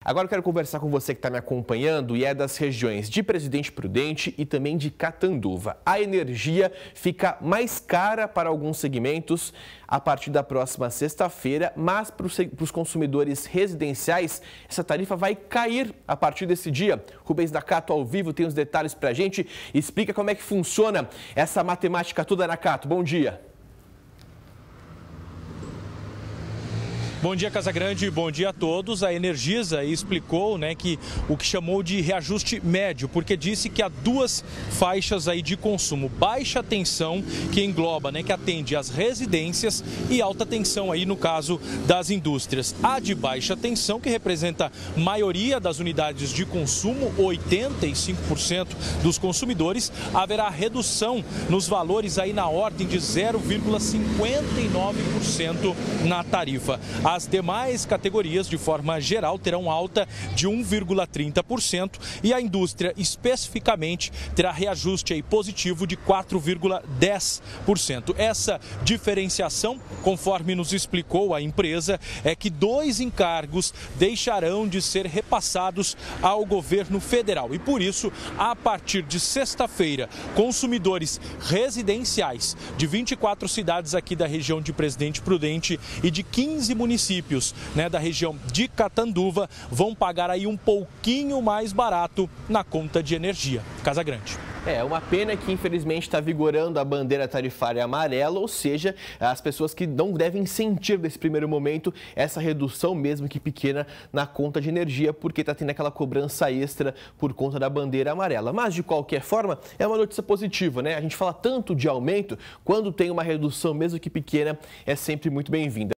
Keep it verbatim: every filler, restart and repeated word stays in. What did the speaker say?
Agora eu quero conversar com você que está me acompanhando e é das regiões de Presidente Prudente e também de Catanduva. A energia fica mais cara para alguns segmentos a partir da próxima sexta-feira, mas para os consumidores residenciais, essa tarifa vai cair a partir desse dia. Rubens Nakato ao vivo tem os detalhes para a gente. Explica como é que funciona essa matemática toda, Nakato. Bom dia. Bom dia, Casagrande, bom dia a todos. A Energisa explicou, né, que o que chamou de reajuste médio, porque disse que há duas faixas aí de consumo: baixa tensão, que engloba, né, que atende às residências, e alta tensão aí no caso das indústrias. A de baixa tensão, que representa a maioria das unidades de consumo, oitenta e cinco por cento dos consumidores, haverá redução nos valores aí na ordem de zero vírgula cinquenta e nove por cento na tarifa. As demais categorias, de forma geral, terão alta de um vírgula trinta por cento e a indústria, especificamente, terá reajuste aí positivo de quatro vírgula dez por cento. Essa diferenciação, conforme nos explicou a empresa, é que dois encargos deixarão de ser repassados ao governo federal. E, por isso, a partir de sexta-feira, consumidores residenciais de vinte e quatro cidades aqui da região de Presidente Prudente e de quinze municípios municípios, né, da região de Catanduva vão pagar aí um pouquinho mais barato na conta de energia. Casagrande. É, uma pena que infelizmente está vigorando a bandeira tarifária amarela, ou seja, as pessoas que não devem sentir nesse primeiro momento essa redução, mesmo que pequena, na conta de energia, porque está tendo aquela cobrança extra por conta da bandeira amarela. Mas, de qualquer forma, é uma notícia positiva, né? A gente fala tanto de aumento, quando tem uma redução, mesmo que pequena, é sempre muito bem-vinda.